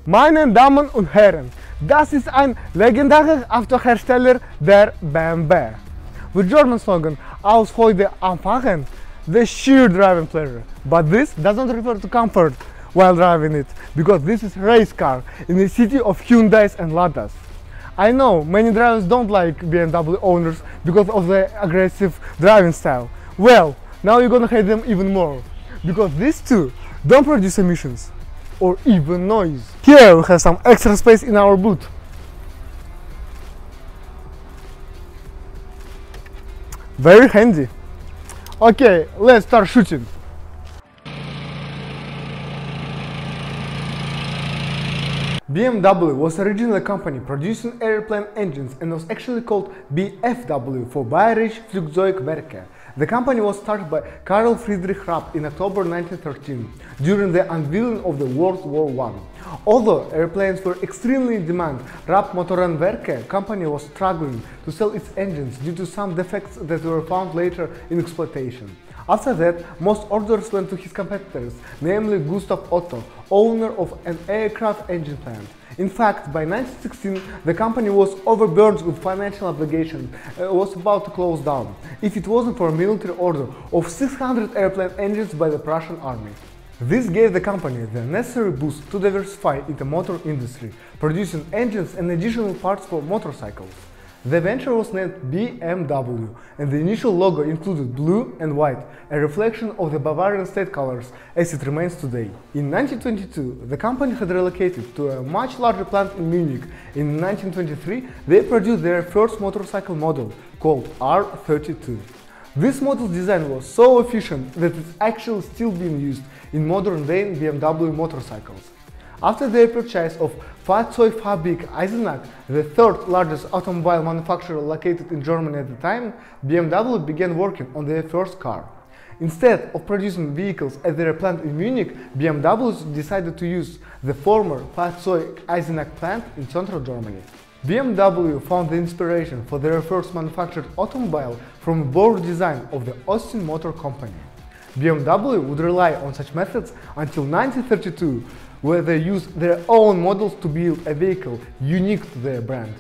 Meine Damen und Herren, das ist ein legendärer Autohersteller, der BMW. The German slogan, aus heute anfahren, the sheer driving pleasure. But this doesn't refer to comfort while driving it, because this is a race car in a city of Hyundais and Ladas. I know many drivers don't like BMW owners because of the aggressive driving style. Well, now you're gonna hate them even more, because these two don't produce emissions or even noise. Here we have some extra space in our boot. Very handy. Okay, let's start shooting. BMW was originally a company producing airplane engines and was actually called BFW for Bayerische Flugzeugwerke. The company was started by Karl Friedrich Rapp in October 1913 during the unveiling of the World War I. Although airplanes were extremely in demand, Rapp Motorenwerke company was struggling to sell its engines due to some defects that were found later in exploitation. After that, most orders went to his competitors, namely Gustav Otto, owner of an aircraft engine plant. In fact, by 1916, the company was overburdened with financial obligations and was about to close down, if it wasn't for a military order of 600 airplane engines by the Prussian army. This gave the company the necessary boost to diversify in the motor industry, producing engines and additional parts for motorcycles. The venture was named BMW, and the initial logo included blue and white, a reflection of the Bavarian state colors as it remains today. In 1922, the company had relocated to a much larger plant in Munich. In 1923, they produced their first motorcycle model, called R32. This model's design was so efficient that it's actually still being used in modern-day BMW motorcycles. After their purchase of Fahrzeugfabrik Eisenach, the third largest automobile manufacturer located in Germany at the time, BMW began working on their first car. Instead of producing vehicles at their plant in Munich, BMW decided to use the former Fahrzeug Eisenach plant in central Germany. BMW found the inspiration for their first manufactured automobile from a bold design of the Austin Motor Company. BMW would rely on such methods until 1932, where they used their own models to build a vehicle unique to their brand.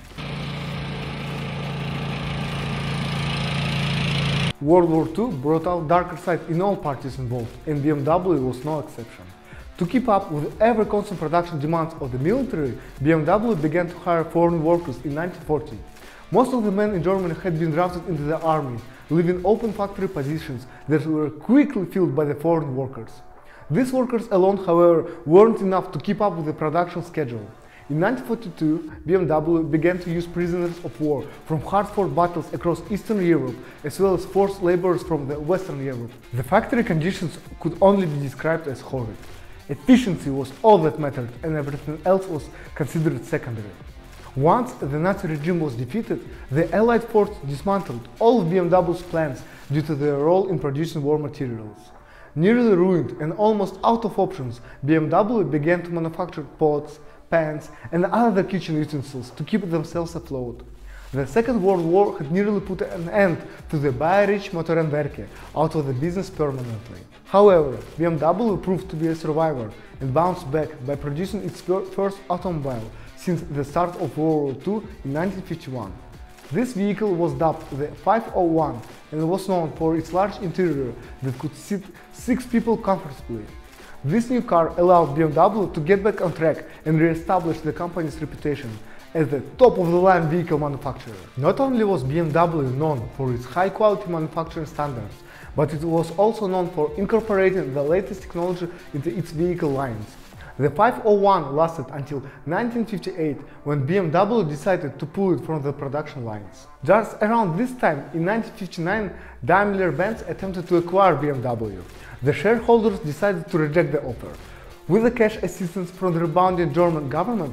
World War II brought out darker side in all parties involved, and BMW was no exception. To keep up with the ever-constant production demands of the military, BMW began to hire foreign workers in 1940. Most of the men in Germany had been drafted into the army, leaving open factory positions that were quickly filled by the foreign workers. These workers alone, however, weren't enough to keep up with the production schedule. In 1942, BMW began to use prisoners of war from hard-fought battles across Eastern Europe, as well as forced laborers from the Western Europe. The factory conditions could only be described as horrid. Efficiency was all that mattered, and everything else was considered secondary. Once the Nazi regime was defeated, the Allied forces dismantled all of BMW's plants due to their role in producing war materials. Nearly ruined and almost out of options, BMW began to manufacture pots, pans, and other kitchen utensils to keep themselves afloat. The Second World War had nearly put an end to the Bayerische Motorenwerke out of the business permanently. However, BMW proved to be a survivor and bounced back by producing its first automobile since the start of World War II in 1951. This vehicle was dubbed the 501 and was known for its large interior that could seat 6 people comfortably. This new car allowed BMW to get back on track and re-establish the company's reputation as the top-of-the-line vehicle manufacturer. Not only was BMW known for its high-quality manufacturing standards, but it was also known for incorporating the latest technology into its vehicle lines. The 501 lasted until 1958, when BMW decided to pull it from the production lines. Just around this time, in 1959, Daimler-Benz attempted to acquire BMW. The shareholders decided to reject the offer. With the cash assistance from the rebounding German government,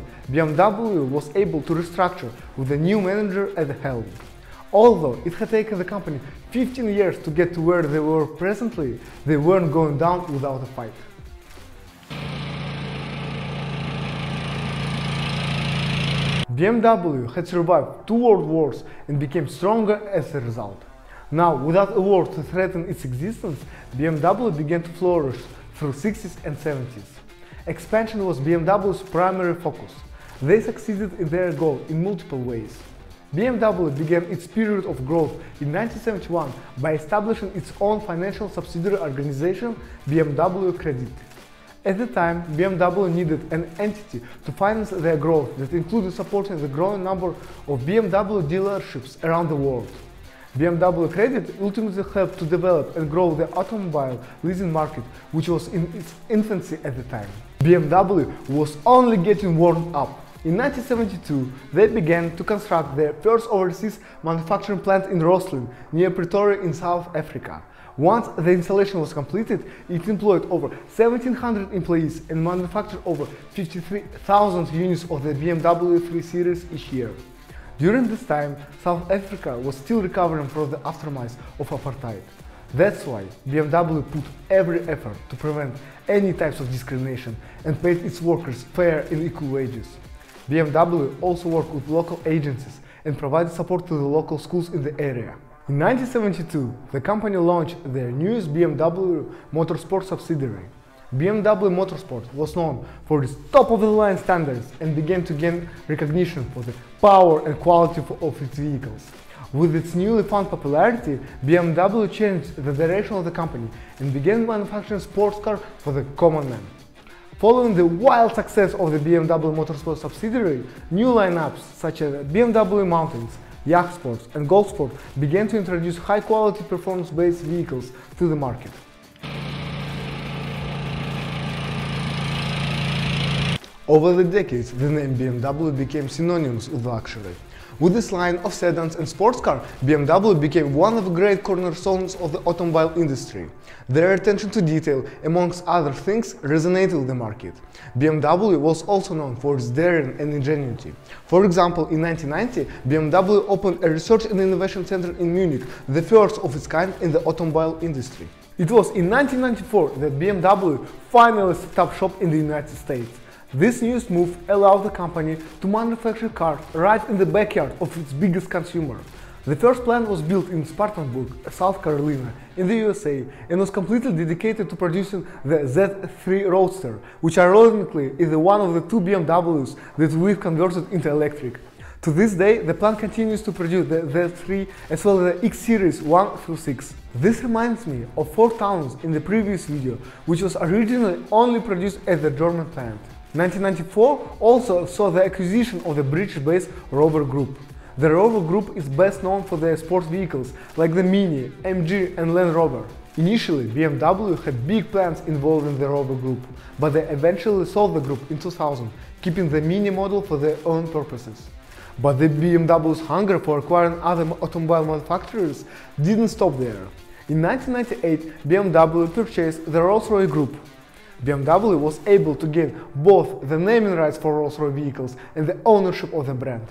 BMW was able to restructure with a new manager at the helm. Although it had taken the company 15 years to get to where they were presently, they weren't going down without a fight. BMW had survived 2 world wars and became stronger as a result. Now, without a war to threaten its existence, BMW began to flourish through 60s and 70s. Expansion was BMW's primary focus. They succeeded in their goal in multiple ways. BMW began its period of growth in 1971 by establishing its own financial subsidiary organization, BMW Credit. At the time, BMW needed an entity to finance their growth that included supporting the growing number of BMW dealerships around the world. BMW Credit ultimately helped to develop and grow the automobile leasing market, which was in its infancy at the time. BMW was only getting warmed up. In 1972, they began to construct their first overseas manufacturing plant in Roslyn, near Pretoria in South Africa. Once the installation was completed, it employed over 1,700 employees and manufactured over 53,000 units of the BMW 3 Series each year. During this time, South Africa was still recovering from the aftermath of apartheid. That's why BMW put every effort to prevent any types of discrimination and paid its workers fair and equal wages. BMW also worked with local agencies and provided support to the local schools in the area. In 1972, the company launched their newest BMW Motorsport subsidiary. BMW Motorsport was known for its top-of-the-line standards and began to gain recognition for the power and quality of its vehicles. With its newly found popularity, BMW changed the direction of the company and began manufacturing sports cars for the common man. Following the wild success of the BMW Motorsport subsidiary, new lineups such as BMW Mountains, Yacht Sports and Golf Sport began to introduce high-quality performance-based vehicles to the market. Over the decades, the name BMW became synonymous with luxury. With this line of sedans and sports cars, BMW became one of the great cornerstones of the automobile industry. Their attention to detail, amongst other things, resonated with the market. BMW was also known for its daring and ingenuity. For example, in 1990, BMW opened a research and innovation center in Munich, the first of its kind in the automobile industry. It was in 1994 that BMW finally set up shop in the United States. This newest move allowed the company to manufacture cars right in the backyard of its biggest consumer. The first plant was built in Spartanburg, South Carolina, in the USA, and was completely dedicated to producing the Z3 Roadster, which ironically is one of the two BMWs that we've converted into electric. To this day, the plant continues to produce the Z3 as well as the X Series 1 through 6. This reminds me of 4 towns in the previous video, which was originally only produced at the German plant. 1994 also saw the acquisition of the British-based Rover Group. The Rover Group is best known for their sports vehicles like the Mini, MG and Land Rover. Initially, BMW had big plans involving the Rover Group, but they eventually sold the group in 2000, keeping the Mini model for their own purposes. But the BMW's hunger for acquiring other automobile manufacturers didn't stop there. In 1998, BMW purchased the Rolls-Royce Group. BMW was able to gain both the naming rights for Rolls-Royce vehicles and the ownership of the brand.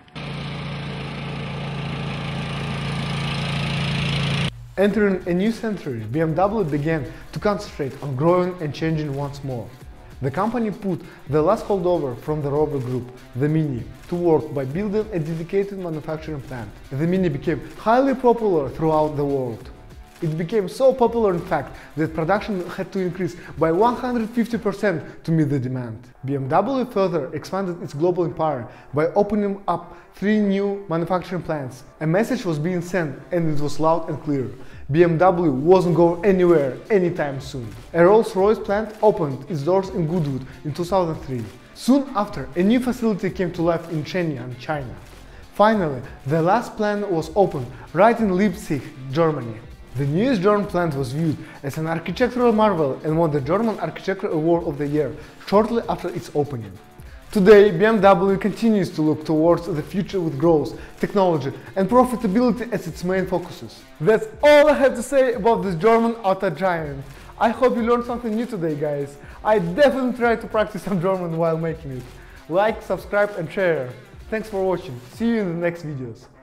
Entering a new century, BMW began to concentrate on growing and changing once more. The company put the last holdover from the Rover Group, the Mini, to work by building a dedicated manufacturing plant. The Mini became highly popular throughout the world. It became so popular in fact that production had to increase by 150% to meet the demand. BMW further expanded its global empire by opening up 3 new manufacturing plants. A message was being sent and it was loud and clear. BMW wasn't going anywhere anytime soon. A Rolls-Royce plant opened its doors in Goodwood in 2003. Soon after, a new facility came to life in Shenyang, China. Finally, the last plant was opened right in Leipzig, Germany. The newest German plant was viewed as an architectural marvel and won the German Architecture Award of the Year shortly after its opening. Today, BMW continues to look towards the future with growth, technology and profitability as its main focuses. That's all I have to say about this German auto giant. I hope you learned something new today, guys. I definitely try to practice some German while making it. Like, subscribe and share. Thanks for watching. See you in the next videos.